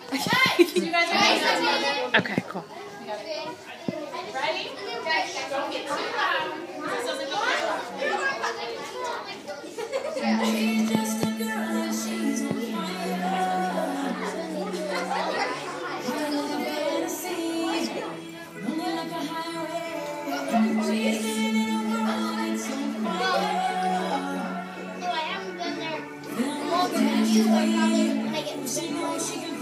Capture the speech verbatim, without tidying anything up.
Okay. You guys are ready? Okay, cool. Ready? Don't get too loud. This doesn't go She's just a girl and she's on fire. Running like a highway. She's living in a world that's on fire. No, I haven't been there. Well, you will probably when I get to the